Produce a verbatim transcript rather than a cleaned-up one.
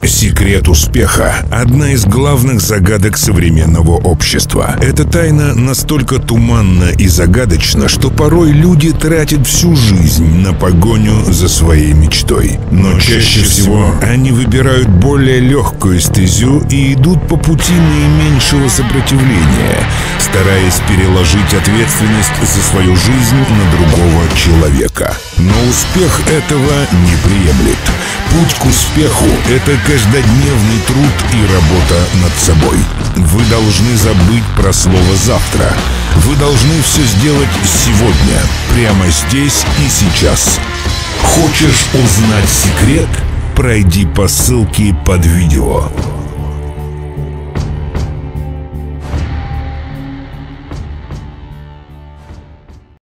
Секрет успеха – одна из главных загадок современного общества. Эта тайна настолько туманна и загадочна, что порой люди тратят всю жизнь на погоню за своей мечтой. Но чаще всего они выбирают более легкую стезю и идут по пути наименьшего сопротивления, стараясь переложить ответственность за свою жизнь на другого человека. Но успех этого не приемлет. Путь к успеху – это каждодневный труд и работа над собой. Вы должны забыть про слово «завтра». Вы должны все сделать сегодня, прямо здесь и сейчас. Хочешь узнать секрет? Пройди по ссылке под видео.